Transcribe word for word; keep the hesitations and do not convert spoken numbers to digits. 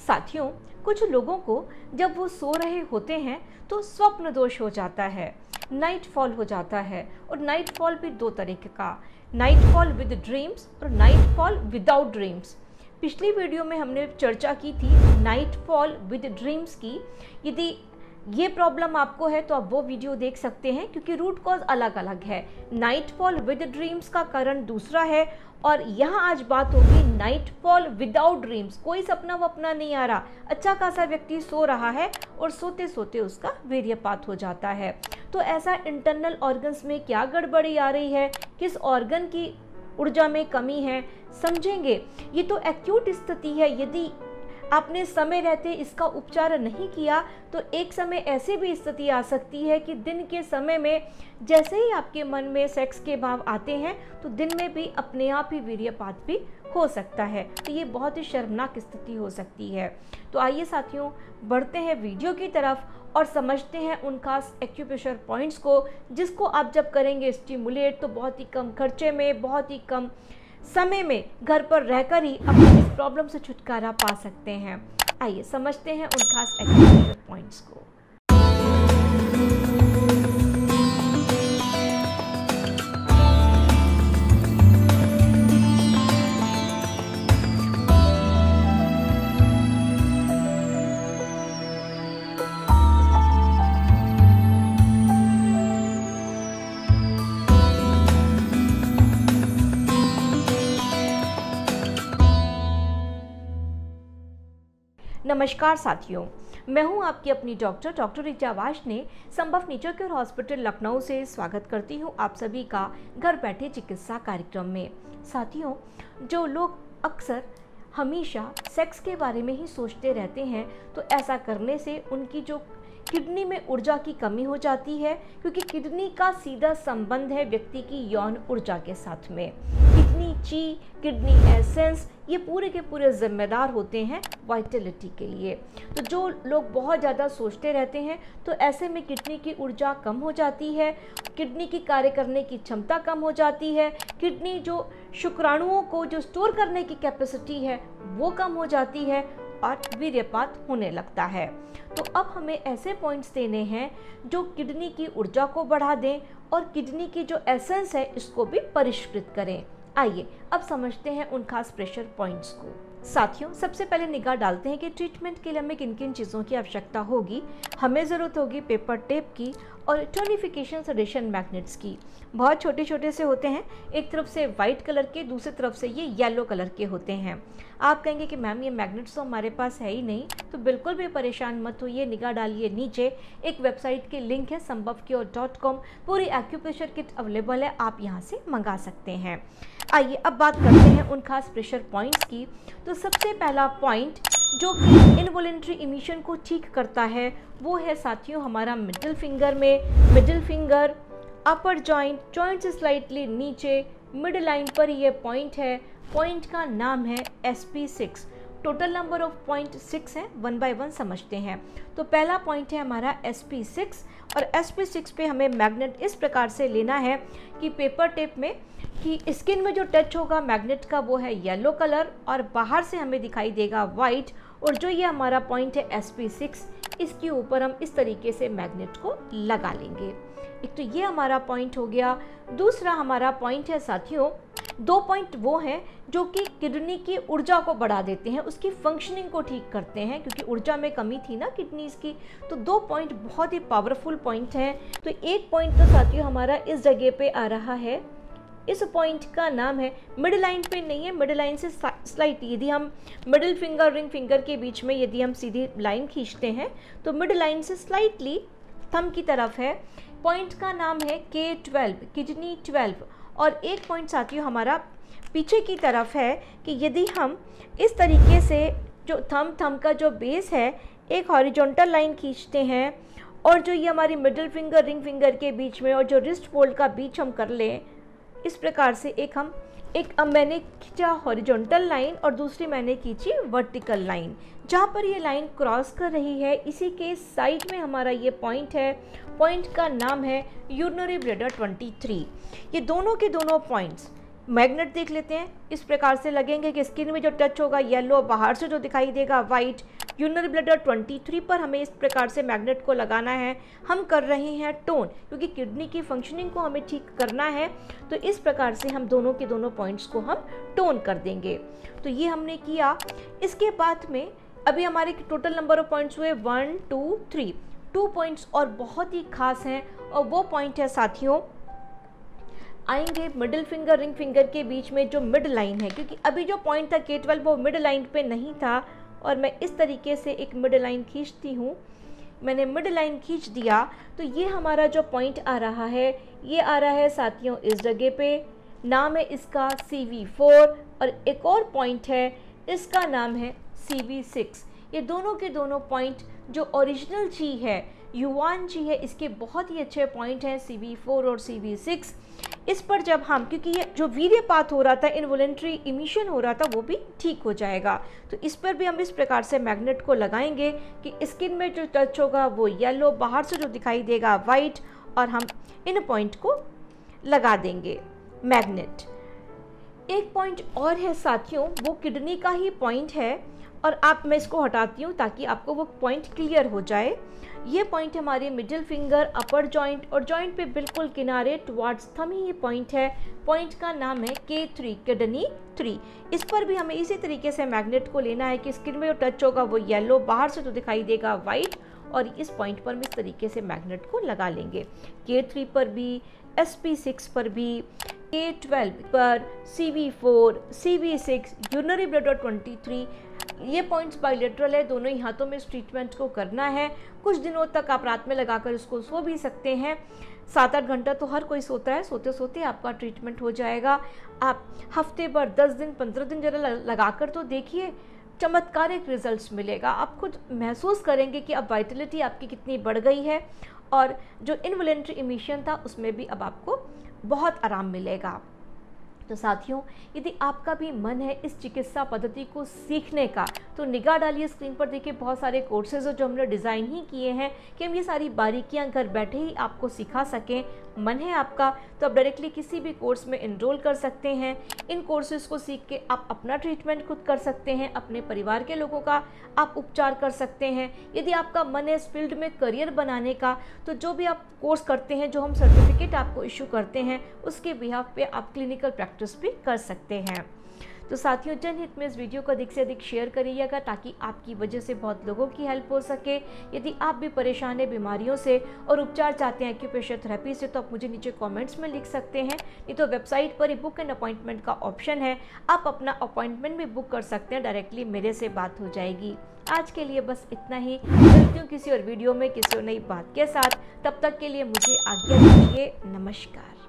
साथियों, कुछ लोगों को जब वो सो रहे होते हैं तो स्वप्न दोष हो जाता है, नाइट फॉल हो जाता है। और नाइट फॉल भी दो तरीके का, नाइट फॉल विद ड्रीम्स और नाइट फॉल विदाउट ड्रीम्स। पिछली वीडियो में हमने चर्चा की थी नाइट फॉल विद ड्रीम्स की। यदि ये प्रॉब्लम आपको है तो आप वो वीडियो देख सकते हैं, क्योंकि रूट कॉज अलग अलग है। नाइट फॉल विद ड्रीम्स का कारण दूसरा है और यहाँ आज बात होगी नाइट फॉल विदाउट ड्रीम्स। कोई सपना वपना नहीं आ रहा, अच्छा खासा व्यक्ति सो रहा है और सोते सोते उसका वीर्यपात हो जाता है। तो ऐसा इंटरनल ऑर्गन्स में क्या गड़बड़ी आ रही है, किस ऑर्गन की ऊर्जा में कमी है, समझेंगे। ये तो एक्यूट स्थिति है। यदि आपने समय रहते इसका उपचार नहीं किया तो एक समय ऐसी भी स्थिति आ सकती है कि दिन के समय में जैसे ही आपके मन में सेक्स के भाव आते हैं तो दिन में भी अपने आप ही वीर्यपात भी हो सकता है। तो ये बहुत ही शर्मनाक स्थिति हो सकती है। तो आइए साथियों, बढ़ते हैं वीडियो की तरफ और समझते हैं उन खास एक्यूप्रेशर पॉइंट्स को, जिसको आप जब करेंगे स्टिमुलेट तो बहुत ही कम खर्चे में, बहुत ही कम समय में घर पर रहकर ही अपनी इस प्रॉब्लम से छुटकारा पा सकते हैं। आइए समझते हैं उन खास एक्यूप्रेशर पॉइंट्स को। नमस्कार साथियों, मैं हूं आपकी अपनी डॉक्टर डॉक्टर ऋचा वाश ने संभव नेचर केयर हॉस्पिटल लखनऊ से स्वागत करती हूं आप सभी का घर बैठे चिकित्सा कार्यक्रम में। साथियों, जो लोग अक्सर हमेशा सेक्स के बारे में ही सोचते रहते हैं तो ऐसा करने से उनकी जो किडनी में ऊर्जा की कमी हो जाती है, क्योंकि किडनी का सीधा संबंध है व्यक्ति की यौन ऊर्जा के साथ में। किडनी ची, किडनी एसेंस, ये पूरे के पूरे जिम्मेदार होते हैं वाइटलिटी के लिए। तो जो लोग बहुत ज़्यादा सोचते रहते हैं तो ऐसे में किडनी की ऊर्जा कम हो जाती है, किडनी की कार्य करने की क्षमता कम हो जाती है, किडनी जो शुक्राणुओं को जो स्टोर करने की कैपेसिटी है वो कम हो जाती है और वीर्यपात होने लगता है। तो अब हमें ऐसे पॉइंट्स देने हैं जो किडनी की ऊर्जा को बढ़ा दें और किडनी की जो एसेंस है इसको भी परिष्कृत करें। आइए अब समझते हैं उन खास प्रेशर पॉइंट्स को। साथियों, सबसे पहले निगाह डालते हैं कि ट्रीटमेंट के लिए हमें किन किन चीज़ों की आवश्यकता होगी। हमें ज़रूरत होगी पेपर टेप की और टोनिफिकेशन सडेशन मैग्नेट्स की। बहुत छोटे छोटे से होते हैं, एक तरफ से वाइट कलर के, दूसरी तरफ से ये येलो कलर के होते हैं। आप कहेंगे कि मैम ये मैग्नेट्स तो हमारे पास है ही नहीं, तो बिल्कुल भी परेशान मत होइए, निगाह डालिए नीचे, एक वेबसाइट की लिंक है संभव क्योर डॉट कॉम। पूरी एक्यूप्रेशर किट अवेलेबल है, आप यहाँ से मंगा सकते हैं। आइए अब बात करते हैं उन खास प्रेशर पॉइंट्स की। तो सबसे पहला पॉइंट जो कि इनवॉलेंट्री इमिशन को ठीक करता है वो है साथियों हमारा मिडिल फिंगर में। Middle finger, upper joint, joint से स्लाइटली नीचे, मिड लाइन पर ये पॉइंट है। पॉइंट का नाम है S P six. Total number of point six है, वन बाय वन समझते हैं। तो पहला पॉइंट है हमारा एस पी सिक्स और एस पी सिक्स पे हमें मैग्नेट इस प्रकार से लेना है कि पेपर टेप में कि स्किन में जो टच होगा मैग्नेट का वो है येलो कलर और बाहर से हमें दिखाई देगा वाइट। और जो ये हमारा पॉइंट है एस पी सिक्स, इसके ऊपर हम इस तरीके से मैग्नेट को लगा लेंगे। एक तो ये हमारा पॉइंट हो गया। दूसरा हमारा पॉइंट है साथियों, दो पॉइंट वो हैं जो कि किडनी की ऊर्जा को बढ़ा देते हैं, उसकी फंक्शनिंग को ठीक करते हैं, क्योंकि ऊर्जा में कमी थी ना किडनीज की। तो दो पॉइंट बहुत ही पावरफुल पॉइंट हैं। तो एक पॉइंट तो साथियों हमारा इस जगह पे आ रहा है, इस पॉइंट का नाम है, मिडिल लाइन पे नहीं है, मिडिल लाइन से स्लाइट, यदि हम मिडिल फिंगर रिंग फिंगर के बीच में यदि हम सीधी लाइन खींचते हैं तो मिडिल लाइन से स्लाइटली थंब की तरफ है। पॉइंट का नाम है के ट्वेल्व, किडनी ट्वेल्व। और एक पॉइंट साथियों हमारा पीछे की तरफ है कि यदि हम इस तरीके से जो थंब थंब का जो बेस है एक हॉरिजॉन्टल लाइन खींचते हैं और जो ये हमारी मिडिल फिंगर रिंग फिंगर के बीच में और जो रिस्ट फोल्ड का बीच हम कर लें, इस प्रकार से एक हम एक अब मैंने खींचा हॉरिजॉन्टल लाइन और दूसरी मैंने खींची वर्टिकल लाइन। जहाँ पर ये लाइन क्रॉस कर रही है इसी के साइड में हमारा ये पॉइंट है। पॉइंट का नाम है यूरिनरी ब्लैडर ट्वेंटी थ्री। ये दोनों के दोनों पॉइंट्स मैग्नेट देख लेते हैं। इस प्रकार से लगेंगे कि स्किन में जो टच होगा येलो, बाहर से जो दिखाई देगा वाइट। यूरिनरी ब्लैडर तेईस पर हमें इस प्रकार से मैग्नेट को लगाना है। हम कर रहे हैं टोन, क्योंकि किडनी की फंक्शनिंग को हमें ठीक करना है। तो इस प्रकार से हम दोनों के दोनों पॉइंट्स को हम टोन कर देंगे। तो ये हमने किया। इसके बाद में अभी हमारे टोटल नंबर ऑफ पॉइंट्स हुए one two three. Two points और बहुत ही खास हैं, और वो पॉइंट है साथियों, आएंगे मिडिल फिंगर रिंग फिंगर के बीच में जो मिड लाइन है, क्योंकि अभी जो पॉइंट था के ट्वेल्व वो मिड लाइन पे नहीं था, और मैं इस तरीके से एक मिड लाइन खींचती हूँ। मैंने मिड लाइन खींच दिया तो ये हमारा जो पॉइंट आ रहा है, ये आ रहा है साथियों इस जगह पे। नाम है इसका सी वी फोर, और एक और पॉइंट है इसका नाम है सी वी सिक्स। ये दोनों के दोनों पॉइंट जो ओरिजिनल जी है, युवान जी है, इसके बहुत ही अच्छे पॉइंट हैं सी वी फोर और सी वी सिक्स। इस पर जब हम, क्योंकि ये जो वीर्यपात हो रहा था, इनवॉलेंट्री इमिशन हो रहा था, वो भी ठीक हो जाएगा। तो इस पर भी हम इस प्रकार से मैग्नेट को लगाएंगे कि स्किन में जो टच होगा वो येलो, बाहर से जो दिखाई देगा वाइट, और हम इन पॉइंट को लगा देंगे मैग्नेट। एक पॉइंट और है साथियों, वो किडनी का ही पॉइंट है, और आप मैं इसको हटाती हूँ ताकि आपको वो पॉइंट क्लियर हो जाए। ये पॉइंट हमारे मिडिल फिंगर, अपर जॉइंट और जॉइंट पे बिल्कुल किनारे टुवार्ड्स थम ही ये पॉइंट है। पॉइंट का नाम है के थ्री, किडनी थ्री। इस पर भी हमें इसी तरीके से मैग्नेट को लेना है कि स्किन में जो टच होगा वो येलो, बाहर से तो दिखाई देगा वाइट, और इस पॉइंट पर हम इस तरीके से मैग्नेट को लगा लेंगे। के थ्री पर भी, एस पी सिक्स पर भी, के ट्वेल्व पर, C V four, C V six, urinary bladder तेईस। ये पॉइंट्स बायलेटरल है, दोनों ही हाथों में इस ट्रीटमेंट को करना है। कुछ दिनों तक आप रात में लगाकर इसको सो भी सकते हैं। सात आठ घंटा तो हर कोई सोता है, सोते सोते आपका ट्रीटमेंट हो जाएगा। आप हफ्ते भर, दस दिन, पंद्रह दिन जरा लगाकर तो देखिए, चमत्कारिक रिजल्ट्स मिलेगा। आप खुद महसूस करेंगे कि अब वाइटलिटी आपकी कितनी बढ़ गई है, और जो इनवॉलेंट्री इमिशन था उसमें भी अब आपको बहुत आराम मिलेगा। तो साथियों, यदि आपका भी मन है इस चिकित्सा पद्धति को सीखने का, तो निगाह डालिए स्क्रीन पर। देखिए बहुत सारे कोर्सेज जो हमने डिज़ाइन ही किए हैं कि हम ये सारी बारीकियां घर बैठे ही आपको सिखा सकें। मन है आपका तो आप डायरेक्टली किसी भी कोर्स में इनरोल कर सकते हैं। इन कोर्सेज को सीख के आप अपना ट्रीटमेंट खुद कर सकते हैं, अपने परिवार के लोगों का आप उपचार कर सकते हैं। यदि आपका मन है इस फील्ड में करियर बनाने का, तो जो भी आप कोर्स करते हैं, जो हम सर्टिफिकेट आपको इशू करते हैं, उसके बिहाफ पे आप क्लिनिकल प्रैक्टिस भी कर सकते हैं। तो साथियों, जनहित में इस वीडियो को अधिक से अधिक शेयर करिएगा ताकि आपकी वजह से बहुत लोगों की हेल्प हो सके। यदि आप भी परेशान हैं बीमारियों से और उपचार चाहते हैं एक्यूप्रेशर थेरेपी से, तो आप मुझे नीचे कमेंट्स में लिख सकते हैं। नहीं तो वेबसाइट पर ही बुक एंड अपॉइंटमेंट का ऑप्शन है, आप अपना अपॉइंटमेंट भी बुक कर सकते हैं। डायरेक्टली मेरे से बात हो जाएगी। आज के लिए बस इतना ही। मिलती हूँ किसी और वीडियो में किसी और नई बात के साथ। तब तक के लिए मुझे आज्ञा दीजिए। नमस्कार।